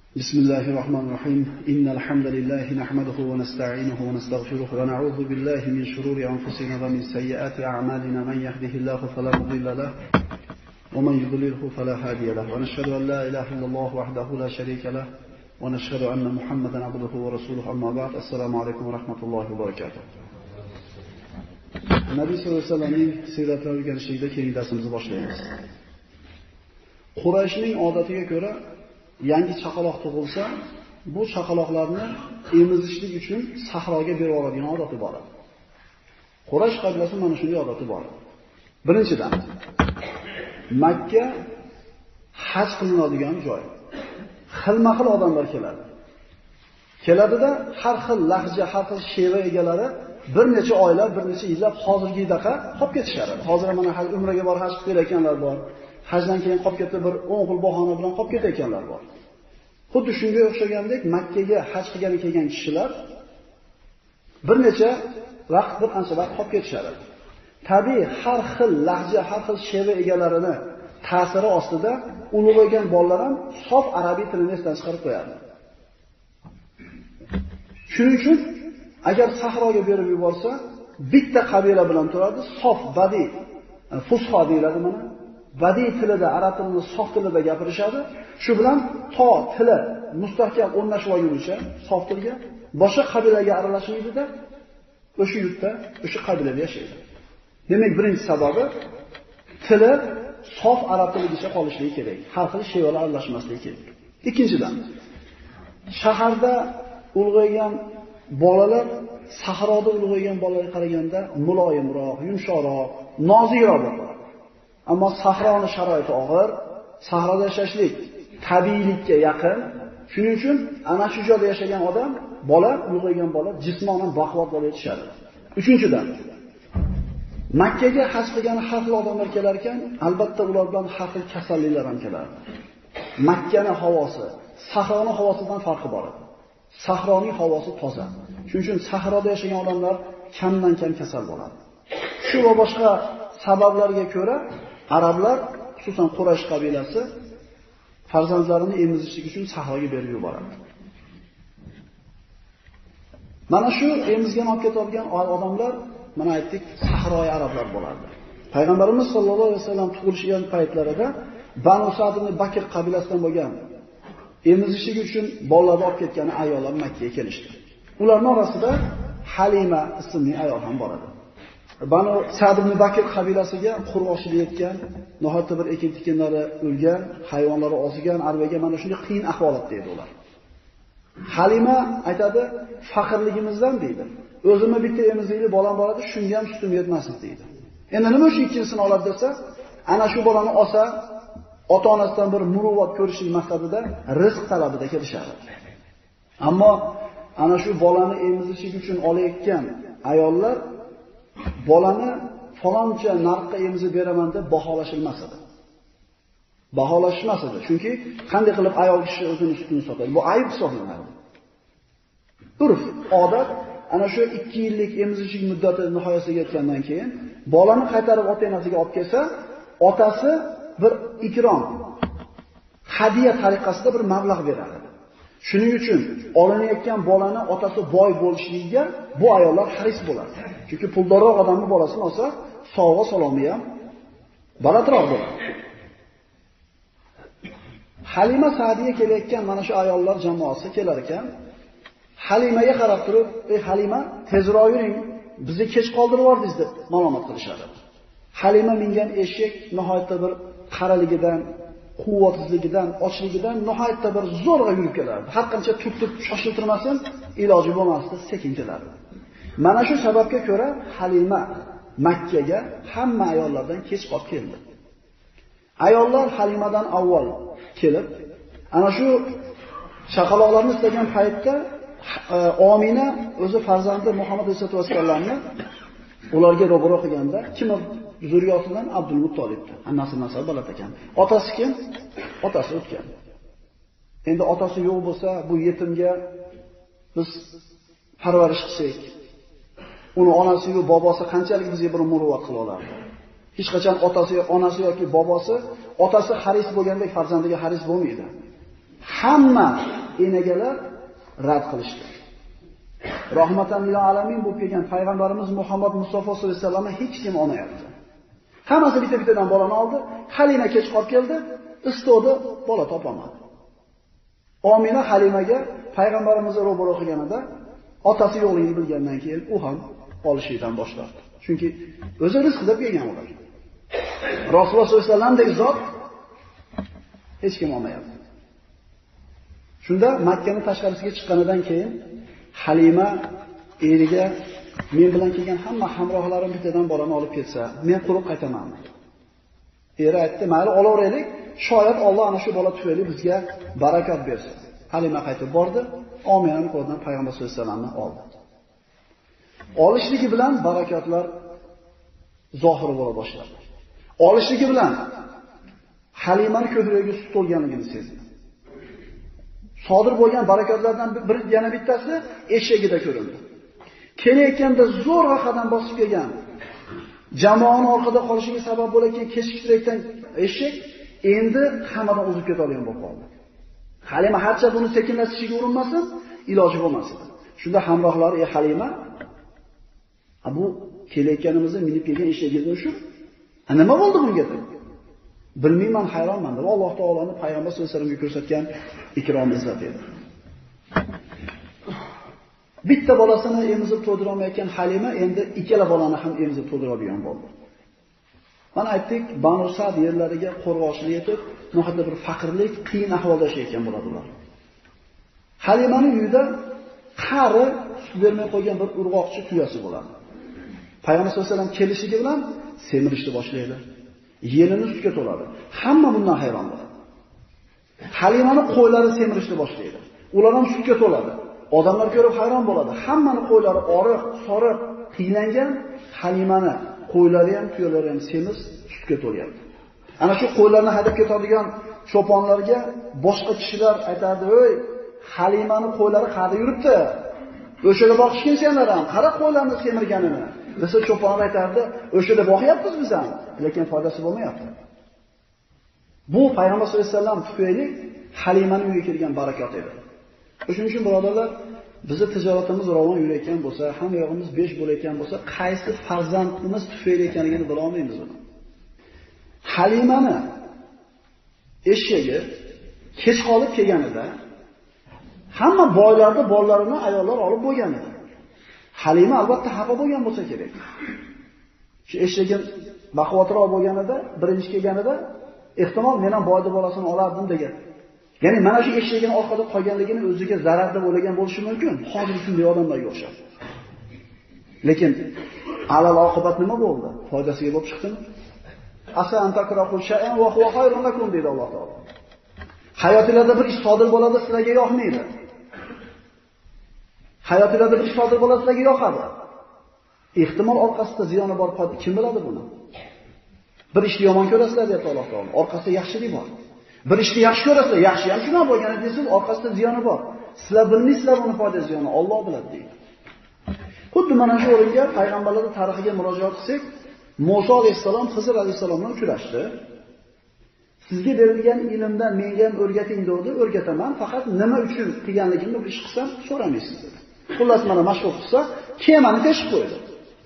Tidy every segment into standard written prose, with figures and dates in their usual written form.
بسم الله الرحمن الرحيم إن الحمد لله نحمده ونستعينه ونستغفره ونعوذ بالله من شرور أنفسنا ومن سيئات أعمالنا من يهده الله فلا مضل له ومن يضلله فلا هادي له ونشهد أن لا إله إلا الله وحده لا شريك له ونشهد أن محمدا عبده ورسوله أما بعد السلام عليكم ورحمة الله وبركاته Nabiy sallallohu alayhi vasallamning siyratini o'rganishlikda keyingi darsimizni boshlaymiz. Qurayshning odatiga ko'ra yangi chaqaloq tug'ilsa, bu chaqaloqlarni emizishlik uchun sahroga berib yuboradigan odati bor. Quraysh qabilasi mana shunday odati bor. Birinchidan, Makka haj qilinadigan joy. Xilma-xil odamlar keladi. Keladida har xil lahja, har xil sheva egalari bir necha oylar, bir necha yillab hozirgidaqa qolib ketishadi. Hozir mana haj umraga bor, haj qilib kelayotganlar bor. Hajdan keyin qolib ketdi, bir 10 xil bahona bilan qolib ketayotganlar bor. Xuddi shunga o'xshagandek Makkaga haj qilgani kelgan kishilar bir necha vaqt, bir qancha vaqt qolib ketishadi. Tabiiy har xil lahja, har xil sheva egalarini ta'siri ostida ulug'aygan bolalar ham sof arabiy tilini esdan chiqarib qo'yadi. Shuning uchun agar sahroga berib yuborsa, bitta qabila bilan turadi, sof badiy, fusho deyiladi mana. Badiy tilida, arab tilida, sof tilida gapirishadi. Shu bilan to tili mustahkam o'rnashib olgunicha sof tilga boshqa qabilaga aralashmaydida, o'sha yurtda, o'sha qabilada yashaydi. Demak, birinchi sababi tili sof arab tiligacha qolishligi kerak. Har xil shevalar aralashmasligi kerak. Ikkinchidan, shaharda ulg'aygan bolalar sahroda ulg'aygan bolalarga qaraganda muloyimroq, yumshoqroq, nozikroq bo'ladi. Ammo sahroning sharoiti og'ir, sahroda yashashlik tabiiylikka yaqin. Shuning uchun ana shu joyda yashagan odam, bola, ulg'aygan bola jismonan baquvvat bo'lib yetishadi. Uchinchidan, Makkaga haj qilgan har xil odamlar kelar ekan, albatta ular bilan har xil kasalliklar ham keladi. Makkaning havosi sahroning havosidan farqi bor. Sahroning havosi toza. Shuning uchun sahroda yashagan odamlar kamdan kam kasal bo'ladi. Shu va boshqa sabablarga ko'ra arablar, xususan Quraysh qabilasi farzandlarini emizishlik uchun sahroga berib yuboradi. Mana shu emizgan olib ketadigan odamlar, mana aytdik, sahroy arablar bo'lardi. Payg'ambarimiz sollallohu alayhi vasallam tug'ilishgan paytlarida Banu Sa'd ibn Bakr qabilasidan bo'lgan emizishlik uchun bolalarni olib ketgan ayollar Makkaga kelishdi. Ularning orasida Halima ismli ayol ham bor edi. Banu Sa'd ibn Bakr qabilasiga qurg'oqchilik etgan, nihoyatda bir ekin-tikinlari o'lgan, hayvonlari ozgan, arvaga mana shunday qiyin ahvolotda edi ular. Halima aytadi, faqirligimizdan deydi. O'zimni bitta emizikli bolam bor edi, shunga ham sutim yetmasdi deydi. Endi nima shu ikkinchisini oladi desa, ana shu bolani olsa, ota-onasidan bir muruvvat ko'rishlik maqsadida rizq talabida kelishadi. Ammo ana shu bolani emizishlik uchun olayotgan ayollar bolani faloncha narxga emizib beraman deb baholashilmas edi. Baholashmas edi. Chunki qanday qilib ayol kishi o'zini sutini sotadi? Bu ayb hisoblanadi. Urf, odat ana shu 2 yillik emizishlik muddati nihoyasiga yetgandan keyin bolani qaytarib ota-onasiga olib kelsa, otasi bir ikrom, hadiya tariqasida bir mablag' beradi. Shuning uchun olinayotgan bolani otasi boy bo'lishligiga bu ayollar haris bo'ladi. Chunki puldorroq odamning bolasini olsa, sovg'a salomi ham balandroq bo'ladi. Halima Sa'diga kelayotgan mana shu ayollar jamoasi kelar ekan, Halimaga qarab turib, "Ey Halima, tezroq yuring, bizni kech qoldirib yubordingiz" deb malomat qilishadi. Halima mingan eshak nihoyatda bir qaraligidan, quvvatsizligidan, ochligidan nihoyatda bir zo'rg'a yurib kelardi. Har qancha turtib shoshiltirmasin, iloji bo'lmasdi, sekin kelardi. Mana shu sababga ko'ra Halima Makkaga hamma ayollardan kech qolib keldi. Ayollar Halimadan avval kelib, ana shu chaqaloqlarni istagan paytda Omina o'zi farzandi Muhammad sollallohu alayhi vasallamni ularga ro'baro qilganda, kim zurriyosidan Abdul Muttolibdi. Annasi nasab bolat ekan. Otasi kim? Otasi o'tgan. Endi otasi yo'q bo'lsa, bu yetimga biz parvarish qilsak, uni onasi va bobosi qanchalik bizga bir muruvvat qila olardi? Hech qachon otasi, onasi yoki bobosi, otasi haris bo'lgandek farzandiga haris bo'lmaydi. Hamma enagalar rad qilishdi. Rahmatan lil alamin bo'lib kelgan payg'ambarimiz Muhammad Mustafa sollallohu alayhi vasallamni hech kim olmayapti. Hammasi bitta-bittadan bolani oldi. Halima kech qolib keldi, istodi, bola topolmadi. Omina Halimaga payg'ambarimizni ro'baro qilganida otasi yo'qligini bilgandan keyin u ham olishdan boshladi. Chunki o'zi rizq deb kelgan ular. Rasululloh sollallohu alayhi vasallamdek zot hech kim olmayapti. Shunda Makkaning tashqarisiga chiqqanidan keyin Halima eriga men bilan kelgan hamma hamrohlarim bittadan bolani olib ketsa, men quruq qaytaman. Eri aytdi, "Mayli, olaveraylik, shoyat Alloh ana shu bola tufayli bizga barakot bersin." Halima qaytib bordi, Ominaning qo'lidan payg'ambar sollallohu alayhi vasallamni oldi. Olishligi bilan barakotlar zohir bo'la boshladi. Olishligi bilan Halimaning ko'kragiga sut to'lganligini sezdi. Sodir bo'lgan barakotlardan yana bittasi eshagida ko'rindi. Kelayotganda zo'rg'a qadam bosib kelgan, jamoani orqada qolishiga sabab bo'lgan kechiktirayotgan eshak endi hammadan o'zib ketadigan bo'lib qoldi. Halima harcha buni sekinlatishiga urinmasin, iloji bo'lmas edi. Shunda hamrohlari Halima, "Bu kelayotganimizni minib kelgan eshagingizni shu? Nima bo'ldi bunga?" dedi. "Bilmayman, hayronman" deb Alloh taolaning payg'ambar sollallohu alayhi vasallamga ko'rsatgan ikrom izzat edi. Bitta bolasini emizib to'ydira olmayotgan Halima endi ikkala bolani ham emizib to'ydira olgan bo'ldi. Mana aytdik, Banu Sad yerlariga qo'rg'oshli yetib, nohaqda bir faqirlik, qiyin ahvolda yashayotgan bo'ladilar. Halimaning uyida qari sut bermay qo'ygan bir urg'oqchi tuyasi bo'ladi. Payg'ambar sollallohu alayhi vasallam kelishiga bilan semirishni boshlaydi. Yelini sutga to'ladi. Hamma bundan hayron bo'ladi. Halimaning qo'ylari semirishni boshlaydi. Ular ham sutga to'ladi. Odamlar ko'rib hayron bo'ladi. Hammaning qo'ylari oriq, soriq, qiylangan, Halimani qo'ylari ham, tuyalari ham semiz, sutga to'lyapti. Ana shu qo'ylarni haydab ketadigan cho'ponlarga boshqa kishilar aytadi: "Ey, Halimani qo'ylari qayerda yuribdi? O'shada boqishgan senlar ham, qara qo'ylarni semirganini." Desa cho'ponlar aytardi: "O'shada boqyapmiz biz ham, lekin foydasi bo'lmayapti." Bu payg'ambar sollallohu alayhi vasallam tufayli Halimaning uyiga kelgan barakot edi. Shuning uchun birodarlar, bizni tijoratimiz ravon yurayotgan bo'lsa, hamma yog'imiz besh bo'layotgan bo'lsa, qaysi farzandimiz tufayli ekanligini bila olmaymiz buni. Halimani eshagi kech qolib kelganida hamma boylarni bolalarini ayollar olib bo'lgan edi. Halima albatta xafa bo'lgan bo'lsa kerak. Shu eshagim baquvvatroq bo'lganida, birinchi kelganida ehtimol men ham boyni bolasini olardim degan. Ya'ni mana shu eshagini orqada qolganligini o'ziga zarar deb o'ylagan bo'lishi mumkin. Hozir shunday odamlarga o'xshab. Lekin alal oqibat nima bo'ldi? Foydasiga bo'lib chiqdimi? Asa antakrahu shay'an wa huwa khayrun lakum dedi Alloh taolo. Hayotingizda bir ish sodir bo'ladi, sizlarga yoqmaydi. Hayotingizda bir ish sodir bo'ladi, sizlarga yoqadi. Ehtimol orqasida ziyoni bor, kim biladi buni? Bir ishni yomon ko'rasizlar deb Alloh taolo. Orqasida yaxshilik bor. Bir ishni yaxshi ko'rasizlar, yaxshi ham shuna bo'lgan desiz, orqasida ziyoni bor. Sizlar bilmaysizlar uni foyda ziyoni, Alloh biladi deydi. Xuddi mana shu o'ringa payg'ambarlarning tarixiga murojaat qilsak, Musa alayhisalom Xizr alayhisalomdan uchrashdi. Sizga berilgan ilmdan menga ham o'rgating dedi, o'rgataman, faqat nima uchun qilganligimni bir ish qilsam so'ramaysiz dedi. Xullas mana mashhur qilsa, kemani teshib qo'ydi.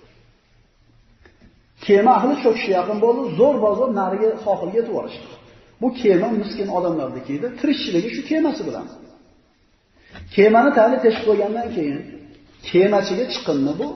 Kema ahli cho'kishga yaqin bo'ldi, zo'r-bozor nariga sohilga yetib borishdi. Bu kema miskin odamlarniki edi, tirikchiligi shu kemasi bilan. Kemani tali teshib qo'ygandan keyin kemachiga chiqinmi bu?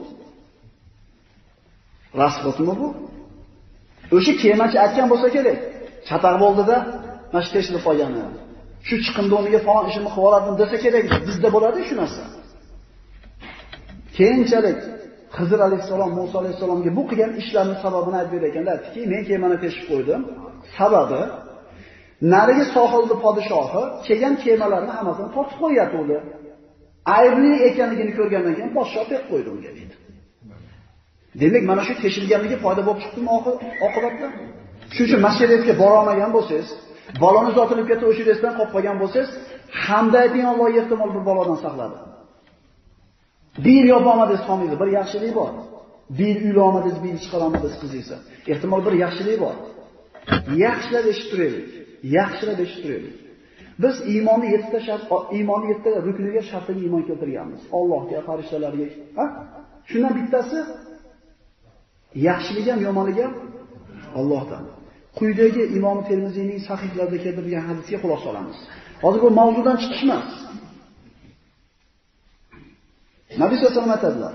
Rasxotmi bu? O'sha kemachi aytgan bo'lsa kerak. Chataq bo'ldida, mana shu teshilib qolgani. Shu chiqindi o'rniga falon ishimni qilib oladim desa kerak. Bizda bo'ladi shu narsa. Keyinchalik Xizr alayhisalom Musa alayhisalomga bu qilgan ishlarning sababini aytib bergan aytdiki, men kemani teshib qo'ydim. Sababi narigi sohilning podshohi kelgan kemalarni hammasini tortib qo'yatdi. Aybli ekanligini ko'rgandan keyin podshoh deb qo'ydi unga dedi. Demak, mana shu teshilganligi foyda bo'lib chiqdimi oqibatda? Shuning uchun masjidga bora olmagan bo'lsangiz, baloniz otilib ketib o'sha yerdan qolib qolgan bo'lsangiz, hamda ayting Allohga ehtimol bir balodan saqladi. Bir yopolmadingiz qolmaydi, bir yaxshilik bor. Bir uylanmadingiz, bir chiqarolmadingiz qizingizga. Ehtimol bir yaxshilik bor. Yaxshilab eshittiraylik. Yaxshilab eshittiraylik. Biz iymonni 7ta shart, iymonni 7ta rukniga shartiga iymon keltirganmiz. Allohga, farishtalarga, ha? Shundan bittasi yaxshilik ham, yomonlik ham Allohdan. Quyidagi Imom Termiziyning sahihlarida keltirilgan hadisga quloq solamiz. Hozir bu mavzudan chiqish emas. Nabiy sollallohu alayhi vasallam aytadilar: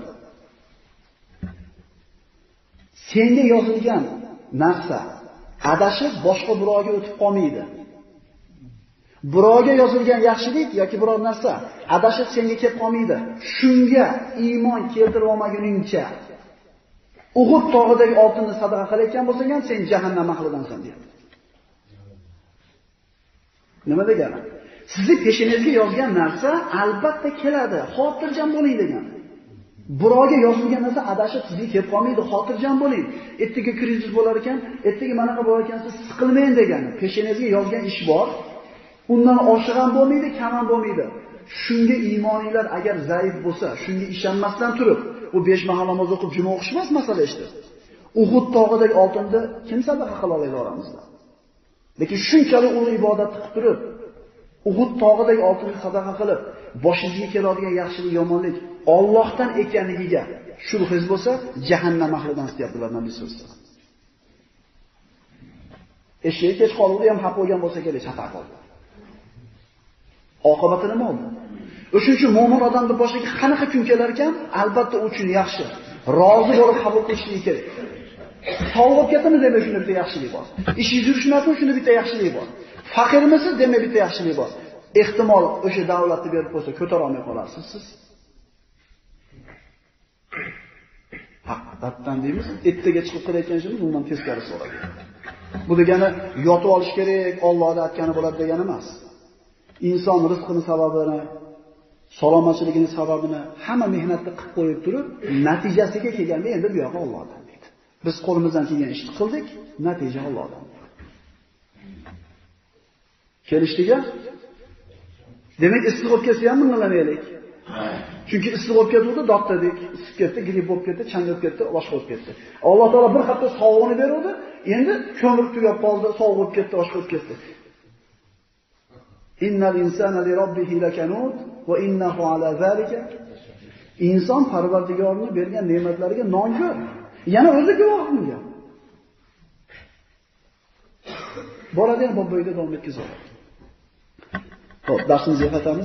senga yozilgan narsa adashib boshqa birovga o'tib qolmaydi. Birovga yozilgan yaxshilik yoki biror narsa adashib senga kelib qolmaydi. Shunga iymon keltirib olmaguningcha Uhud tog'idagi oltinni sadaqa qilayotgan bo'lsang ham sen jahannam ahlidansan deydi. Nima degani? Sizni peshinizga yozgan narsa albatta keladi, xotirjam bo'ling degan. Birovga yozilgan narsa adashib sizga kelib qolmaydi, xotirjam bo'ling. Ertaga krizis bo'lar ekan, ertaga manaqa bo'lar ekan, siz siqilmang degani. Peshinizga yozgan ish bor. Undan oshiq ham bo'lmaydi, kam ham bo'lmaydi. Shunga iymoninglar agar zaif bo'lsa, shunga ishonmasdan turib, u 5 mahal namoz o'qib juma o'qish emas masala ishda. Uhud tog'idagi oltinni kim sadaqa qila oladi oramizda? Lekin shunchalik ulug' ibodat qilib turib, Uhud tog'idagi oltinni sadaqa qilib, boshingizga keladigan yaxshilik, yomonlik Allohdan ekanligiga shubhingiz bo'lsa, jahannam ahlidan istayaptilar Nabiy sollallohu alayhi vasallam. Eshik kech qoldi ham xafa bo'lgan bo'lsa kerak, xafa qoldi. Oqibati nima bo'ldi? O'shuning uchun mo'min odamning boshiga qanaqa kun kelar ekan, albatta u uchun yaxshi, rozi bo'lib qabul qilishligi kerak. Sog'ib ketdimi demak shunda bitta yaxshilik bor. Ishingiz yurishmasin shunda bitta yaxshilik bor. Faqirmisiz demak bitta yaxshilik bor. Ehtimol o'sha davlatni berib qo'ysa ko'tara olmay qolarsiz siz. Haqiqatdan deymiz, ertaga chiqib qilayotgan ishimiz bundan teskari so'radi. Bu degani yotib olish kerak, Allohning aytgani bo'ladi degani emas. Inson rizqini sababini, salomatchiligining sababini hamma mehnatni qilib qo'yib turib, natijasiga kelganda endi bu yo'q Allohdan deydi. Biz qo'limizdan kelgan ishni qildik, natija Allohdan. Kelishdiga demak issiq bo'lib kelsa ham minlamaylik. Chunki issiq bo'lib ketdi, dotdadik, isib ketdi, gripp bo'lib ketdi, changalib ketdi, boshqa bo'lib ketdi. Alloh taolo bir hafta sog'lig'ini berdi, endi ko'mir tugab qoldi, sog' bo'lib ketdi, boshqa bo'lib ketdi. Innal insana li robbihi lakanud va innahu ala zalika. Inson Parvardigorning bergan ne'matlariga nonkor. Yana o'zi guvoh bunga. Boradigan bu bo'yda davom etkazadi. Xo'p, darsimizga qaytamiz.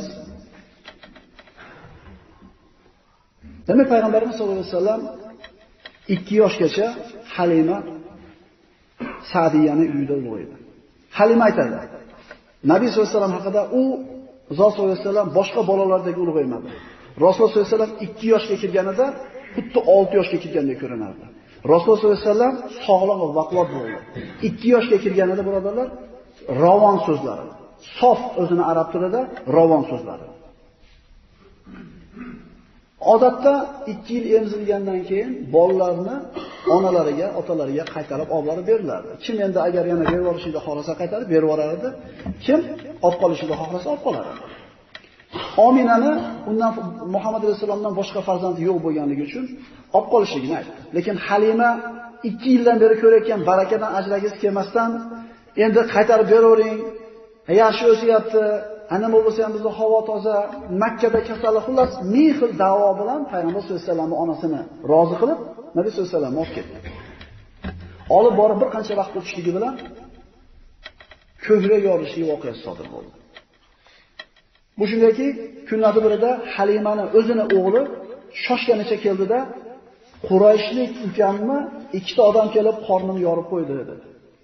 Demak, payg'ambarimiz sollallohu alayhi vasallam 2 yoshgacha Halima Sa'diyani uyida ulg'aydi. Halima aytadi: Nabiy sollallohu alayhi vasallam haqida u Zot sollallohu alayhi vasallam boshqa bolalardek ulg'aymadi. Rasululloh sollallohu alayhi vasallam 2 yoshga kirganida xuddi 6 yoshga kirgandek ko'rinardi. Rasululloh sollallohu alayhi vasallam sog'lom va baquvvat bo'ldi. 2 yoshga kirganida birodarlar, ravon so'zlari, sof o'zini arab tilida ravon so'zlari. Odatda 2 yil emzilgandan keyin bolalarni onalariga, otalariga qaytarib olib borib beriladi. Kim endi agar yana berib yuborishni xohlasa qaytarib berib yuboradi, kim olib qolishni xohlasa olib qoladi. Ominani undan Muhammad rasulullohdan boshqa farzandi yo'q bo'lganligi uchun olib qolishligini aytdi. Lekin Halima 2 yildan beri ko'rayotgan barakadan ajragisi kelmasdan endi qaytarib beravering, yaxshi o'syapti, ana bo'lsa ham bizning havo toza, Makkada kasallik, xullas ming xil da'vo bilan Payg'ambar sollallohu alayhi vasallamning onasini rozi qilib, Nabiy sollallohu alayhi vasallam olib ketdi. Olib borib bir qancha vaqt o'tishligi bilan ko'krak yorishligi voqeasi sodir bo'ldi. Bu shundaki, kunlarning birida Halimani o'zini o'g'li shoshganicha keldida, Qurayshlik ukamni 2 ta odam kelib qornini yorib qo'ydi dedi.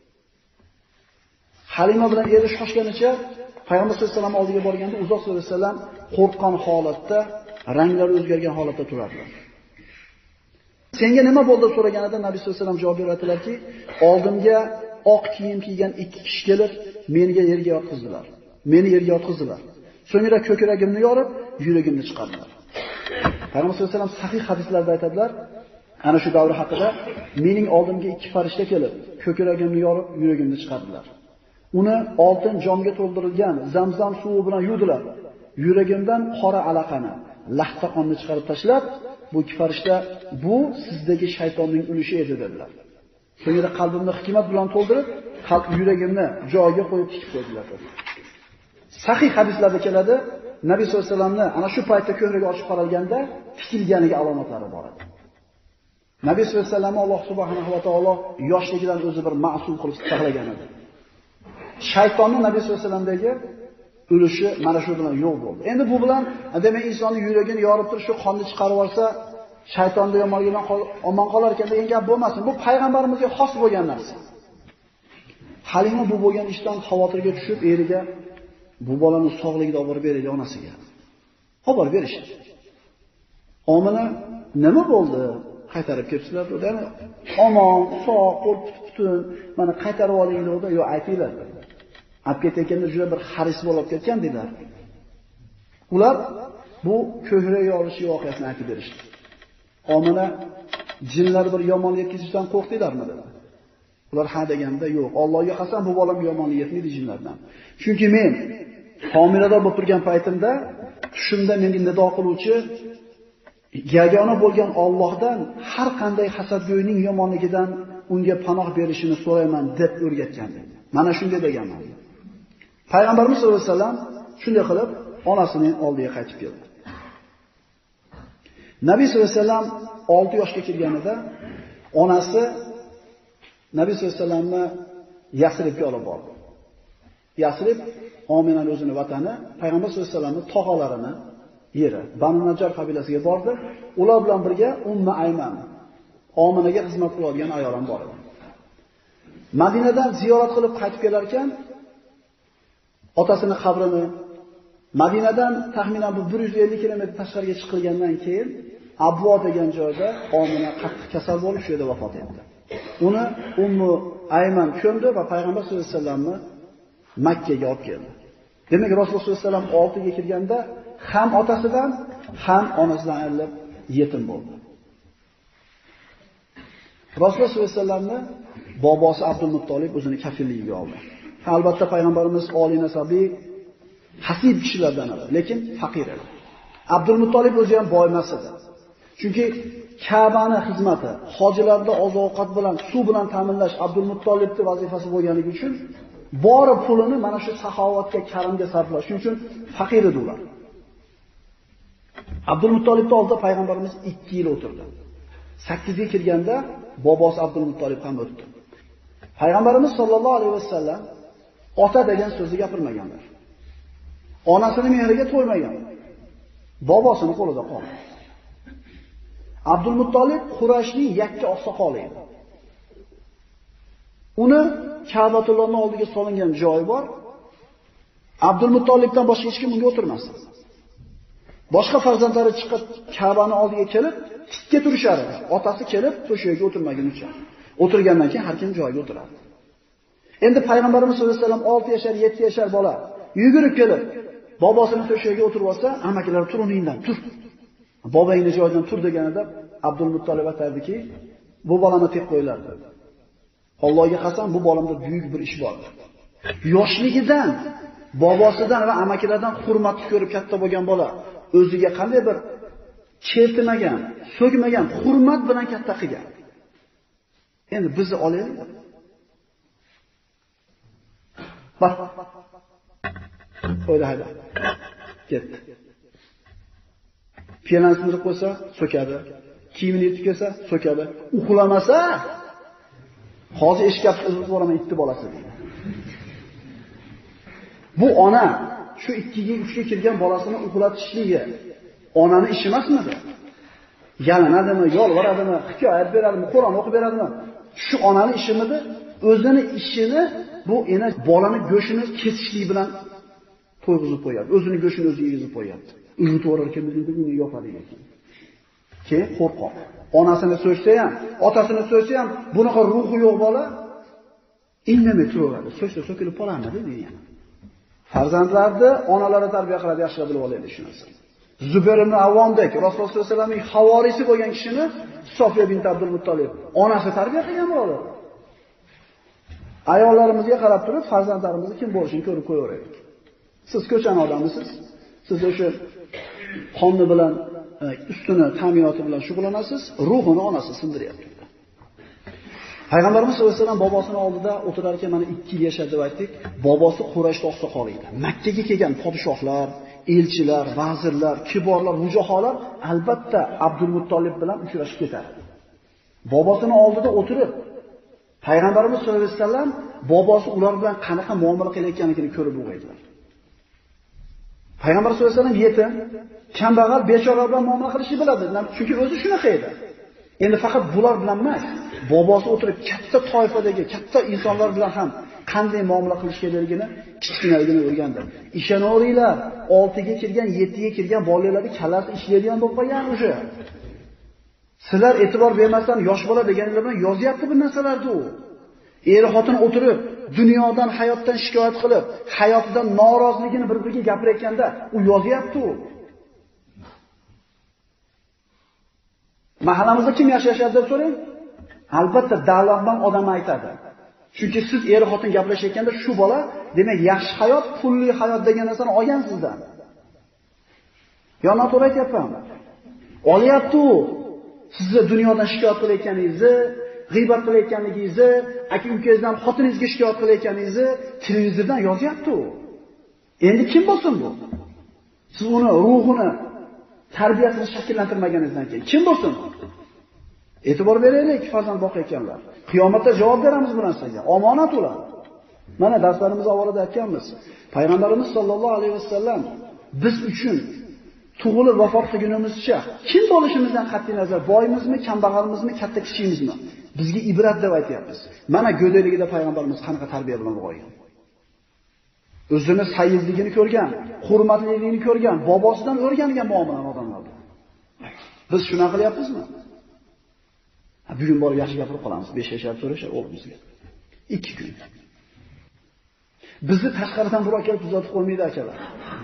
Halima bilan eri shoshganicha Payg'ambar sollallohu alayhi vasallam oldiga borganda Uzoq sollallohu alayhi vasallam qo'rqqan holatda, ranglari o'zgargan holatda turardilar. Senga nima bo'ldi so'raganida Nabiy sollallohu alayhi vasallam javob beradilarki, oldimga oq kiyim kiygan 2 kishi kelib, menga yerga yotqizdilar. Meni yerga yotqizdilar. So'ngra ko'kragimni yorib, yuragimni chiqardilar. Payg'ambar sollallohu alayhi vasallam sahih hadislarda aytadilar, ana shu davr haqida mening oldimga 2 farishta kelib, ko'kragimni yorib, yuragimni chiqardilar. Uni oltin jomga to'ldirilgan Zamzam suvi bilan yuvdilar. Yuragimdan qora alaqani, lahta qonni chiqarib tashlab, bu 2 farishta bu sizdagi shaytonning ulushi edi dedilar. So'ngra qalbimni hikmat bilan to'ldirib, qalb yuragimni joyiga qo'yib tikib qo'ydilar. Sahih hadislarda keladi, Nabiy sollallohu alayhi vasallamni ana shu paytda ko'hraga ochib qaralganda tikilganiga alomatlari bor edi. Nabiy sollallohu alayhi vasallamni Alloh subhanahu va taolo yoshligidan o'zi bir ma'sum qilib saqlagan edi. Shaytonni Nabiy sollallohu alayhi vasallamdagi ulushi mana shu bilan yo'q bo'ldi. Endi bu bilan demak insonning yuragini yorib turib shu qonni chiqarib olsa, shaytonning yomonligidan omon qolar ekan degan gap bo'lmasin. Bu payg'ambarimizga xos bo'lgan narsa. Halima bu bo'lgan ishdan xavotirga tushib, eriga bu bolani sog'ligida olib borib beraylik onasiga. Olib borib berishdi. Omina nima bo'ldi? Qaytarib kelibsizlar dedi. Ya'ni omon, sog', qo'l-putun, mana qaytarib oling dedi. Yo, aytinglar. Olib ketayotganda juda bir xaris bo'lib ketgan dedilar. Ular bu ko'hrak yorishi voqeasini aytib berishdi. Omina jinlar bir yomonlik yetkazishdan qo'rqdilarmi dedi. Ular ha deganda yo'q. Allohga qasam bu bolam yomonlik yetmaydi jinlardan. Chunki men homilador bo'lib turgan paytimda tushimda menga nido qiluvchi yagona bo'lgan Allohdan har qanday hasadgo'yning yomonligidan unga panoh berishini so'rayman deb o'rgatgan dedi. Mana shunday deganman. Payg'ambarimiz sollallohu alayhi vasallam shunday qilib onasining oldiga qaytib keldi. Nabiy sollallohu alayhi vasallam 6 yoshga kirganida onasi Nabiy sollallohu alayhi vasallamni Yasribga olib bordi. Yasrib Ominaning o'zining vatani, Payg'ambar sollallohu alayhi vasallamning tog'alarini yeri. Banu Najjar qabilasiga bordi. Ular bilan birga Ummu Ayman, Ominaga xizmat qiladigan ayol ham bor edi. Madinadan ziyorat qilib qaytib kelar ekan, otasining qabrini Madinadan taxminan 150 kilometr tashqariga chiqilgandan keyin Abvo degan joyda Omina qattiq kasal bo'lib shu yerda vafot etdi. Uni Ummu Ayman ko'mdi va Payg'ambar sollallohu alayhi vasallamni Makka ga olib keldi. Demak, Rasululloh sollallohu alayhi vasallam 6 ga kirganda ham otasidan, ham onasidan ayrilib yetim bo'ldi. Rasululloh sollallohu alayhi vasallamni bobosi Abdul Muttolib o'zini kafilligiga oldi. Albatta payg'ambarimiz oliy nasabli hasib kishilardan edi, lekin faqir edi. Abdul Muttolib o'zi ham boy emas edi. Chunki Ka'bani xizmati, hojilarni oziq-ovqat bilan, suv bilan ta'minlash Abdul Muttolibning vazifasi bo'lganligi uchun bori pulini mana shu saxovatga, karamga sarflash uchun faqir edi ular. Abdul Muttolibning oldida payg'ambarimiz 2 yil o'tirdi. 8 ga kirganda bobosi Abdul Muttolib ham o'tdi. Payg'ambarimiz sollallohu alayhi vasallam ota degan so'zni gapirmaganlar. Onasining mehriga to'ymagan. Bobosining qo'lida qoldi. Abdul Muttolib Qurayshning yakka oqsoqoli edi. Uni Ka'batullohning oldiga solingan joyi bor. Abdul Muttolibdan boshqa hech kim unga o'tirmasdi. Boshqa farzandlari chiqib Ka'baning oldiga kelib, tikka turishar edi. Otasi kelib to'shagiga o'tirmagunicha. O'tirgandan keyin har kim joyiga o'tiradi. Endi payg'ambarimiz sollallohu alayhi vasallam 6 yashar, 7 yashar bola yugurib kelib, bobosining to'shagiga o'tirib olsa, amakilari tur o'rningdan, tur. Bobangning joyidan tur deganida Abdul Muttolib aytardiki, bu bolani tek qo'ylar dedi. Allohga qasam, bu bolamda buyuk bir ish bor. Yoshligidan, bobosidan va amakilaridan hurmatni ko'rib katta bo'lgan bola o'ziga qanday bir chertmagan, so'kmagan, hurmat bilan katta qilgan. Endi bizni olaylik. Bak. Qo'ydi hayda. Ketdi. Piyanosini qo'ysa, so'kadi. Kiyimini yetib kelsa, so'kadi. Uxlamasa, hozir eshkab uzib boraman itni bolasi deydi. Bu ona shu 2 ga 3 ga kirgan bolasini uxlatishligi onaning ishi emasmidi? Yalinadimi, yolvoradimi, hikoyat beradimi, Qur'on o'qib beradimi? Shu onaning ishimidi? O'zining ishini bu ena bolani go'shini kesishlik bilan to'yg'izib qo'yadi. O'zining go'shini o'zi yegizib qo'yadi. Uyutib orar ekan, uni yopadi ekan. Keyin qo'rqoq. Onasini so'ysa ham, otasini so'ysa ham, bunaqa ruhi yo'q bola indamay turaveradi. So'ysa so'kilib qolarmidi degan. Farzandlarni onalari tarbiya qiladi, yaxshilab bilib olaylik shu narsani. Zubayr ibn Avvomdek Rasululloh sollallohu alayhi vasallamning havorisi bo'lgan kishini Sofiya bint Abdul Muttolib onasi tarbiya qilgan birodar. Ayollarimizga qarab turib, farzandlarimizni kim bo'lishini ko'rib qo'yaveraylik. Siz ko'chani odamisiz. Siz o'sha qonni bilan, ustini ta'minoti bilan shug'ullanasiz, ruhini onasi sindiryapti. Payg'ambarimiz sollallohu alayhi vasallam bobosining oldida o'tirar ekan, mana 2 yil yashadi deb aytdik. Bobosi Qurayshda oqsoqol edi. Makka ga kelgan podshohlar, elchilar, vazirlar, kiborlar, mujoholar albatta Abdul Muttolib bilan uchrashib ketadi. Bobosining oldida o'tirib, Payg'ambarimiz sollallohu alayhi vasallam bobosi ular bilan qanaqa muomala qilayotganligini ko'rib o'g'aydilar. Payg'ambar sollallohu alayhi vasallam yetim, kambag'al, bechora bilan muomala qilishni biladi. Chunki o'zi shunaqa edi. Endi faqat bular bilan emas, bobosi o'tirib katta toifadagi, katta insonlar bilan ham qanday muomala qilish kerakligini kichkinaligini o'rgandi. Ishonaveringlar, 6 ga kirgan, 7 ga kirgan bolalarni kallasi ishlaydigan bo'lib qolgan o'sha. Sizlar e'tibor bermasdan yosh bola deganinglar bilan yozyapti bu narsalarni u. Er-xotin o'tirib, dunyodan, hayotdan shikoyat qilib, hayotidan noroziligini bir-biriga gapirayotganda u yozyapti u. Mahallamizda kim yashayapti deb so'rang, albatta davlatdan odam aytadi. Chunki siz er-xotin gaplashayotganda shu bola, demak, yaxshi hayot, pulli hayot degan narsani olgan sizdan. Yo noto'g'ri aytyapman. Olyapti u. Sizni dunyodan shikoyat qilayotganingizni, g'iybat qilayotganingizni, aka-ukangizdan xotiningizga shikoyat qilayotganingizni televizordan yozyapti u. Endi kim bo'lsin bu? Siz uni ruhini, tarbiyasini shakllantirmaganingizdan keyin kim bo'lsin? E'tibor beraylik, farzand boqayotganlar. Qiyomatda javob beramiz bu narsaga. Omonat ular. Mana darslarimiz avvalida aytganmiz. Payg'ambarimiz sollallohu alayhi vasallam biz uchun tug'ilib vafot qilgunimizcha kim bo'lishimizdan qat'iy nazar, boymizmi, kambag'almizmi, katta kichikmizmi, bizga ibrat deb aytyapmiz. Mana go'dayligida payg'ambarimiz qanaqa tarbiya bilan ulg'aygan. O'zini sayyidligini ko'rgan, hurmatliligini ko'rgan, bobosidan o'rgangan muomalani odamlar. Biz shuna qilyapmizmi? Bugun borib yaxshi gapirib qolamiz. 5 yashar so'rashar o'g'limizga. 2 kun. Bizni tashqaridan birov kelib tuzatib qo'ymaydi akalar.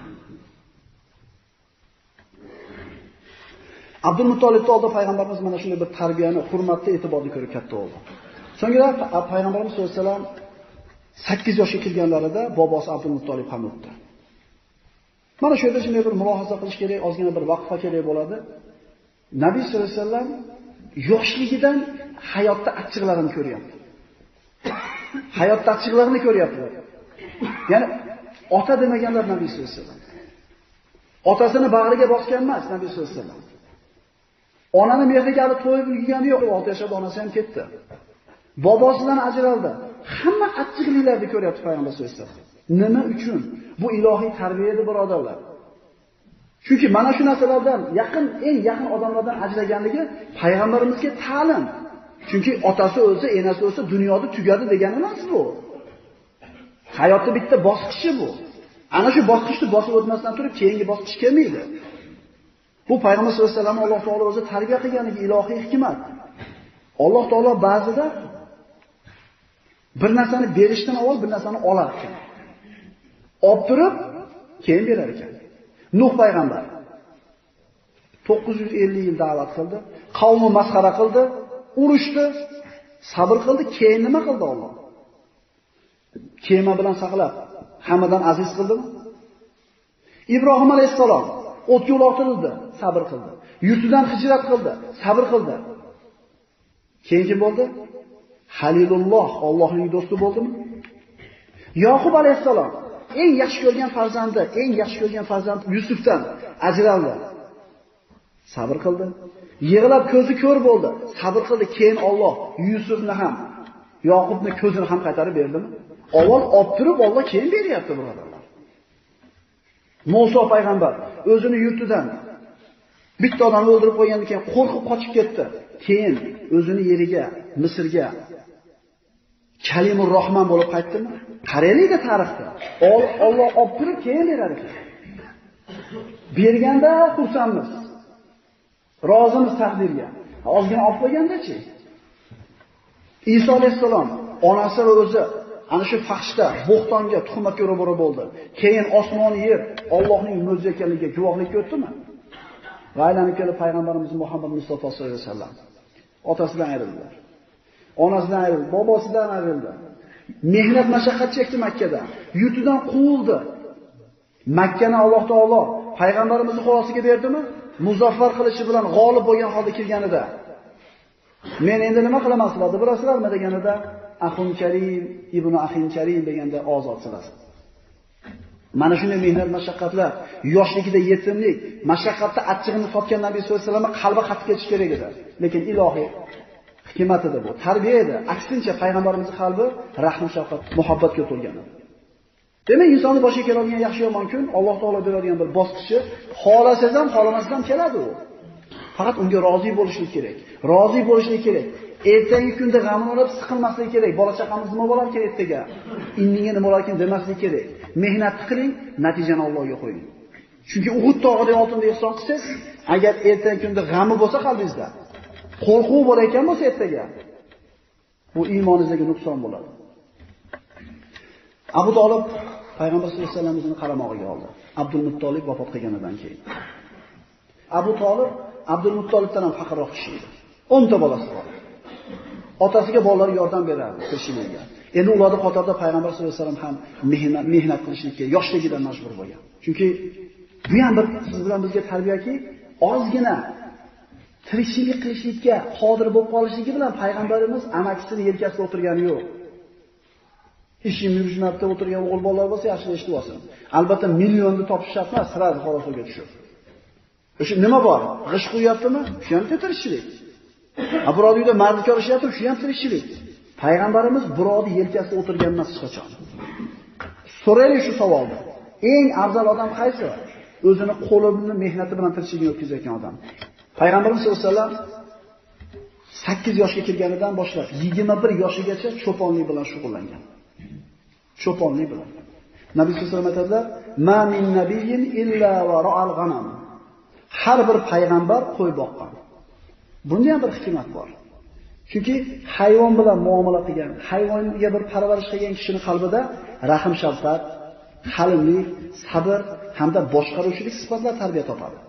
Abdul Muttolibning oldida payg'ambarimiz mana shunday bir tarbiyani, hurmatni, e'tiborni ko'rib katta bo'ldi. So'ngra payg'ambarimiz sollallohu alayhi vasallam 8 yoshga kirganlarida bobosi Abdul Muttolib ham o'tdi. Mana shu yerda shunday bir mulohaza qilish kerak, ozgina bir vaqfa kerak bo'ladi. Nabiy sollallohu alayhi vasallam yoshligidan hayotda achchiqlarini ko'ryapti. Hayotda achchiqlarini ko'ryaptilar. Ya'ni ota demaganlar Nabiy sollallohu alayhi vasallam. Otasini bag'riga bosgan emas Nabiy sollallohu alayhi vasallam. Onani mehriga hali to'yib ulgurgani yo'q, 6 yoshda onasi ham ketdi. Bobosidan ajraldi. Hamma achchiqliklarni ko'ryapti payg'ambar sollallohu alayhi vasallam. Nima uchun? Bu ilohiy tarbiya edi, birodarlar. Chunki mana shu narsalardan eng yaqin odamlardan ajraganligi payg'ambarimizga ta'lim. Chunki otasi o'lsa, enasi o'lsa dunyoda tugadi degani emas bu. Hayotda bitta bosqichi bu. Ana shu bosqichni bosib o'tmasdan turib keyingi bosqich kelmaydi. Bu payg'ambar sollallohu alayhi vasallam Alloh taolo o'zi tarbiya qilganligi ilohiy hikmat. Alloh taolo ba'zida bir narsani berishdan avval bir narsani olar ekan. Olib turib keyin berar ekan. Nuh payg'ambar 950 yil da'vat qildi, qavmi masxara qildi, urushdi, sabr qildi, keyin nima qildi Alloh? Kema bilan saqlab hammadan aziz qildimi? Ibrohim alayhisalom o'tga uloqtirildi, sabr qildi. Yurtidan hijrat qildi, sabr qildi. Keyin kim bo'ldi? Halilulloh, Allohning do'sti bo'ldimi? Yoqub alayhisalom eng yaxshi ko'rgan farzandi Yusufdan ajraldi. Sabr qildi. Yig'lab ko'zi ko'r bo'ldi, sabr qildi. Keyin Alloh Yusufni ham, Yoqubni ko'zini ham qaytarib berdimi? Avval olib turib Alloh keyin beryapti, birodarlar. Musa payg'ambar o'zini yurtidan bitta odamni o'ldirib qo'ygandan keyin qo'rqib qochib ketdi. Keyin o'zini yeriga, Misrga Kalimur Rahman bo'lib qaytdimi? Qaraylik-da tarixda. Alloh olib turib keyin berar ekan. Berganda xursandmiz. Rozimiz taqdirga. Ozgina olib qo'yganda-chi? Iso alayhisalom onasi va o'zi ana shu fahshda, bo'xtonga, tuhmatga ro'baro bo'ldi. Keyin osmon, yer Allohning mo'jiza ekanligiga guvohlik ko'rdimi? Va aylanib kelib payg'ambarimiz Muhammad Mustafa sollallohu alayhi vasallam otasidan ayrildilar. Onasidan ayrildi, bobosidan ayrildi. Mehnat mashaqqat chekdi Makkada. Yurtidan quvildi. Makkani Alloh taolo payg'ambarimizni qo'lasiga berdimi? Muzaffar qilishi bilan g'olib bo'lgan holda kelganida Men endi nima qilaman sizlarni bilasizlarmi deganida Axun Karim, Ibn Axin Karim deganda ozod silasi. Mana shunday mehnat mashaqqatlar, yoshligida yetimlik, mashaqqatda achchig'ini totgan Nabiy sollallohu alayhi vasallam qalbi qatib ketish kerak edi. Lekin ilohiy hikmatida bu, tarbiya edi. Aksincha payg'ambarimizning qalbi rahm, shafqat, muhabbatga to'lgan edi. Demak, insonni boshiga keladigan yaxshi yomon kun Alloh taolo beradigan bir bosqichi, xolasangiz ham, xolamasangiz ham keladi u. Faqat unga rozi bo'lishlik kerak. Rozi bo'lishlik kerak. Ertangi kunda g'amini olib siqilmaslik kerak. Bola chaqamiz nima bo'lar kerak ertaga? Indinga nima bo'lar ekan demaslik kerak. Mehnat qiling, natijani Allohga qo'ying. Chunki Uhud tog'ida oltinda ehson qilsangiz, agar ertangi kunda g'ami bo'lsa qalbingizda, qo'rquv bo'lar ekan bo'lsa ertaga, bu iymoningizdagi nuqson bo'ladi. Abu Talib Payg'ambar sollallohu alayhi vasallamni qaramog'iga oldi. Abdul Muttolib vafot qilganidan keyin. Abu Talib Abdul Muttolibdan ham faqirroq kishi edi. 10 ta bolasi bor. Otasiga bolalari yordam berardi tirikchilikka. Endi ularning qatorida Payg'ambar sollallohu alayhi vasallam ham mehnat qilishlikka yoshligidan majbur bo'lgan. Chunki bu ham bir siz bilan bizga tarbiyaki, ozgina tirikchilik qilishlikka qodir bo'lib qolishligi bilan payg'ambarimiz amakisini yelkasida o'tirgani yo'q. Ishim yurishmabda o'tirgan o'g'il bolalar bo'lsa yaxshi eshitib olsin. Albatta millionni topish shart emas, sirasi xorosoga tushib. O'sha nima bor? G'ish qo'yaptimi? Shu ham tirikchilik. Birovni uyda mardikor ishlayapti, shu ham tirikchilik. Payg'ambarimiz birovni yelkasida o'tirgan emas hech qachon. So'raylik shu savolni. Eng afzal odam qaysi? O'zini qo'lini mehnati bilan tirikchilikni o'tkazayotgan odam. Payg'ambarimiz sollallohu alayhi vasallam 8 yoshga kirganidan boshlab 21 yoshigacha cho'ponlik bilan shug'ullangan. Cho'ponlik bilan. Nabiy sollallohu alayhi vasallam aytadilar: "Ma min nabiyyin illa va ra'al g'anam." Har bir payg'ambar qo'y boqqan. Bunda ham bir hikmat bor. Chunki hayvon bilan muomala qilgan, hayvonga bir parvarish qilgan kishining qalbida rahm, shafqat, halimlik, sabr hamda boshqaruvchilik sifatlar tarbiya topadi.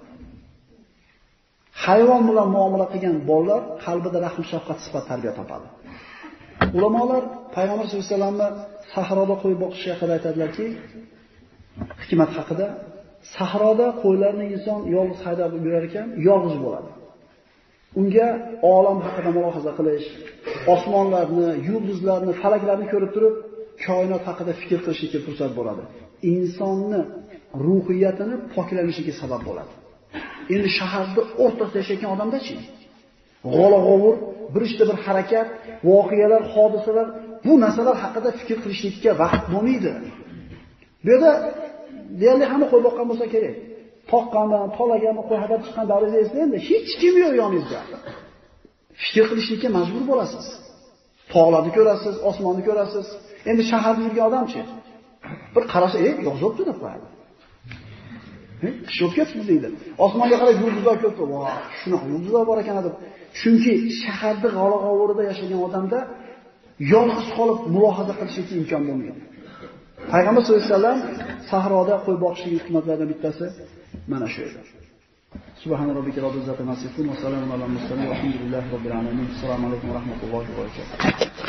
Hayvon bilan muomala qilgan bolalar qalbida rahm, shafqat sifat tarbiya topadi. Ulamolar Payg'ambar sollallohu alayhi vasallamni sahroda qo'y boqish haqida aytadilarki, hikmat haqida, sahroda qo'ylarni inson yolg'iz haydab yurar ekan, yolg'iz bo'ladi. Unga olam haqida mulohaza qilish, osmonlarni, yulduzlarni, falaklarni ko'rib turib, koinot haqida fikr qilishga fursat bo'ladi. Insonni ruhiyatini poklanishiga sabab bo'ladi. Endi shaharda o'rtasida yashayotgan odamda-chi? G'ola-g'ovur, bir ishda bir harakat, voqealar, hodisalar, bu narsalar haqida fikr qilishlikka vaqt bo'lmaydi. Bu yerda deyarli hamma qo'y boqqan bo'lsa kerak. Toqqanmi, tolaganmi, qo'y haydab chiqqan davringizni eslaydi. Hech kim yo'q yoningizda. Fikr qilishlikka majbur bo'lasiz. Tog'larni ko'rasiz, osmonni ko'rasiz. Endi shaharda yurgan odamchi? Bir qarasa, yozibdi deb qo'yadi. Qishib ketdi deydi. Osmonga qarab yulduzlar ko'p. Voh, shunaqa yulduzlar bor ekan deb. Chunki shaharda g'ala-g'ovurida yashagan odamda yolg'iz qolib mulohaza qilishga imkon bo'lmaydi. Payg'ambar sollallohu alayhi vasallam sahroda qo'y boqishning hikmatlaridan bittasi mana shu edi. Subhana robbika robbil izzati amma yasifun va salamun alal mursalin va alhamdulillahi robbil alamin. Assalomu alaykum va rahmatullohi va barakatuh.